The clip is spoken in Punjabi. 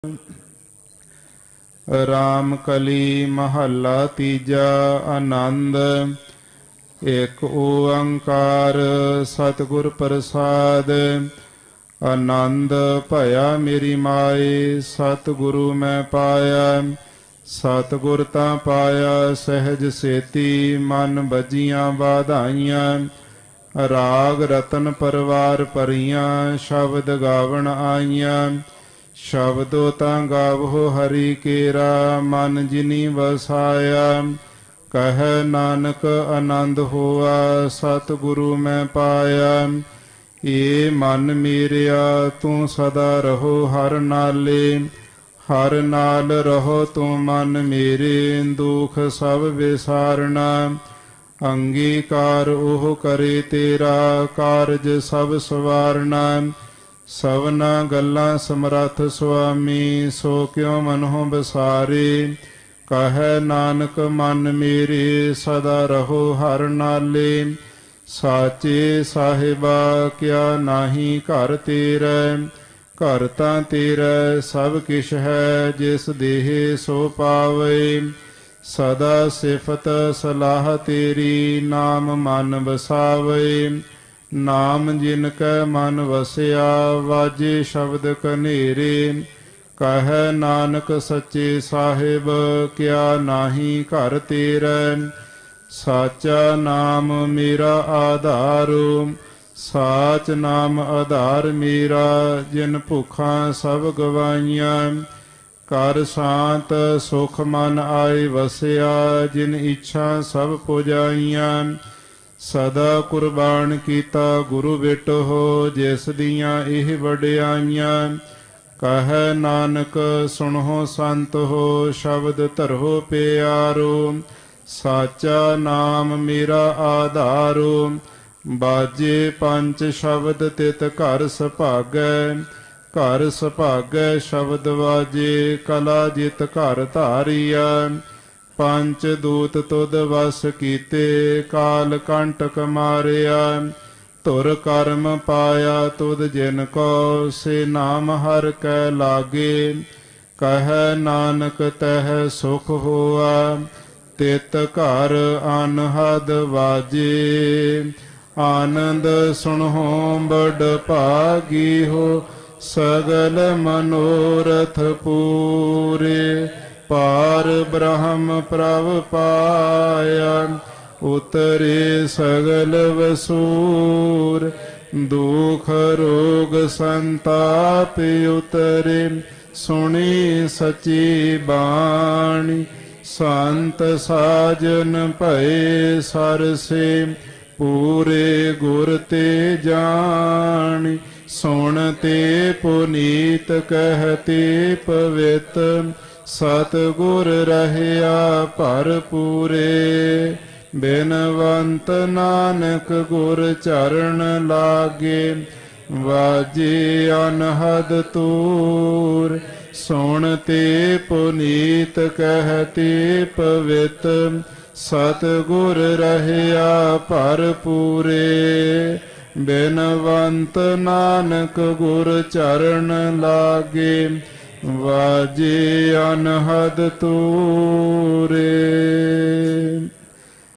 ਰਾਮ ਕਲੀ ਮਹੱਲਾ ਤੀਜਾ। ਆਨੰਦ। ਇਕ ਓੰਕਾਰ ਸਤਿਗੁਰ ਪ੍ਰਸਾਦ। ਆਨੰਦ ਭਇਆ ਮੇਰੀ ਮਾਏ, ਸਤਿਗੁਰੂ ਮੈਂ ਪਾਇਆ। ਸਤਿਗੁਰ ਤਾਂ ਪਾਇਆ ਸਹਿਜ ਸੇਤੀ, ਮਨ ਬੱਜੀਆਂ ਵਾਧਾਈਆਂ। ਰਾਗ ਰਤਨ ਪਰਵਾਰ ਭਰੀਆਂ, ਸ਼ਬਦ ਗਾਵਣ ਆਈਆਂ। ਸ਼ਬਦੋ ਤਾਂ ਗਾਵੋ ਹਰੀ ਕੇਰਾ, ਮਨ ਜਿਨੀ ਵਸਾਇਆ। ਕਹਿ ਨਾਨਕ ਆਨੰਦ ਹੋਆ, ਸਤਿਗੁਰੂ ਮੈਂ ਪਾਇਆ। ਏ ਮਨ ਮੇਰਿਆ ਤੂੰ ਸਦਾ ਰਹੋ ਹਰ ਨਾਲੇ, ਹਰ ਨਾਲ ਰਹੋ ਤੂੰ ਮਨ ਮੇਰੇ। ਦੁਖ ਸਭ ਵਿਸਾਰਨਾ, ਅੰਗੀਕਾਰ ਉਹ ਕਰੇ ਤੇਰਾ, ਕਾਰਜ ਸਭ ਸਵਾਰਨਾ। ਸਭਨਾ ਗੱਲਾਂ ਸਮਰੱਥ ਸੁਆਮੀ, ਸੋ ਕਿਉ ਮਨਹੁ ਬਸਾਰੇ। ਕਹਿ ਨਾਨਕ ਮਨ ਮੇਰੇ ਸਦਾ ਰਹੋ ਹਰ ਨਾਲੇ। ਸਾਚੇ ਸਾਹਿਬਾ ਕਿਆ ਨਾਹੀ ਘਰ ਤੇਰਾ, ਘਰ ਤਾਂ ਤੇਰਾ ਸਭ ਕਿਛ ਹੈ, ਜਿਸ ਦੇਹ ਸੋ ਪਾਵੇ। ਸਦਾ ਸਿਫਤ ਸਲਾਹ ਤੇਰੀ, ਨਾਮ ਮਨ ਵਸਾਵੇ। ਨਾਮ ਜਿਨ ਕੈ ਮਨ ਵਸਿਆ, ਵਾਜੇ ਸ਼ਬਦ ਕਨੇਰੇ। ਕਹਿ ਨਾਨਕ ਸੱਚੇ ਸਾਹਿਬ ਕਿਆ ਨਾਹੀ ਘਰ ਤੇਰਾ। ਸਾਚਾ ਨਾਮ ਮੇਰਾ ਆਧਾਰੁ, ਸਾਚ ਨਾਮ ਆਧਾਰ ਮੇਰਾ। ਜਿਨ ਭੁੱਖਾਂ ਸਭ ਗਵਾਈਆਂ, ਕਰ ਸ਼ਾਂਤ ਸੁਖ ਮਨ ਆਏ ਵਸਿਆ। ਜਿਨ ਇੱਛਾ ਸਭ ਪੁਜਾਈਆਂ, ਸਦਾ ਕੁਰਬਾਨ ਕੀਤਾ ਗੁਰੂ ਬਿਟਹੁ। ਜਿਸ ਦੀਆਂ ਇਹ ਵਡਿਆਈਆਂ, ਕਹਿ ਨਾਨਕ ਸੁਣਹੁ ਸੰਤ ਹੋ, ਸ਼ਬਦ ਧਰਹੁ ਪਿਆਰੋ। ਸਾਚਾ ਨਾਮ ਮੇਰਾ ਆਧਾਰੋ, ਬਾਜੇ ਪੰਚ ਸ਼ਬਦ ਤਿਤ ਘਰ ਸੁਭਾਗੈ। ਘਰ ਸੁਭਾਗੈ ਸ਼ਬਦ ਵਾਜੇ, ਕਲਾ ਜਿਤ ਘਰ ਧਾਰੀਆ। ਪੰਚ ਦੂਤ ਤੁਧ ਵਸ ਕੀਤੇ, ਕਾਲ ਕੰਟਕ ਮਾਰਿਆ। ਧੁਰ ਕਰਮ ਪਾਇਆ ਤੁਧ ਜਿਨ ਕੋ, ਸੇ ਨਾਮ ਹਰਿ ਕੈ ਲਾਗੇ। ਕਹਿ ਨਾਨਕ ਤਹਿ ਸੁਖ ਹੋਆ, ਤਿਤ ਘਰ ਅਨਹਦ ਵਾਜੇ। ਆਨੰਦ ਸੁਣਹੁ ਬੜ ਭਾਗੀ ਹੋ, ਸਗਲ ਮਨੋਰਥ ਪੂਰੇ। ਪਾਰ ਬ੍ਰਹਮ ਪ੍ਰਭ ਪਾਇਆ, ਉਤਰੇ ਸਗਲ ਵਸੂਰ। ਦੁਖ ਰੋਗ ਸੰਤਾਪ ਉਤਰੇ, ਸੁਣੀ ਸਚੀ ਬਾਣੀ। ਸੰਤ ਸਾਜਨ ਭਏ ਸਰਸੇ, ਪੂਰੇ ਗੁਰ ਤੇ ਜਾਣੀ। ਸੁਣਤੇ ਪੁਨੀਤ ਕਹਤੇ ਪਵਿੱਤ, ਸਤਿਗੁਰ ਰਹਿਆ ਭਰਪੂਰੇ। ਬਿਨਵੰਤ ਨਾਨਕ ਗੁਰ ਚਰਨ ਲਾਗੇ, ਵਾਜੇ ਅਨਹਦ ਤੂਰ। ਸੁਣਤੇ ਪੁਨੀਤ ਕਹਤੇ ਪਵਿੱਤ, ਸਤਿਗੁਰ ਰਹਿਆ ਭਰਪੂਰੇ। ਬਿਨਵੰਤ ਨਾਨਕ ਗੁਰ ਚਰਨ ਲਾਗੇ, ਵਾਜੇ ਅਨਹਦ ਤੂਰੇ।